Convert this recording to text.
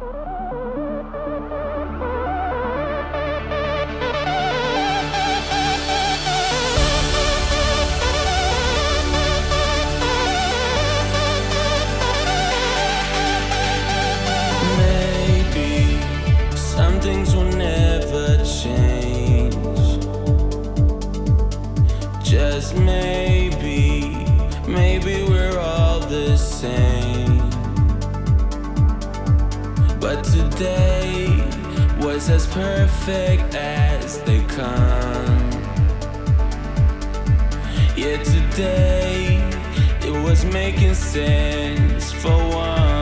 Some things will never change. Just maybe we're all the same. But today was as perfect as they come. Yeah, today it was making sense for once.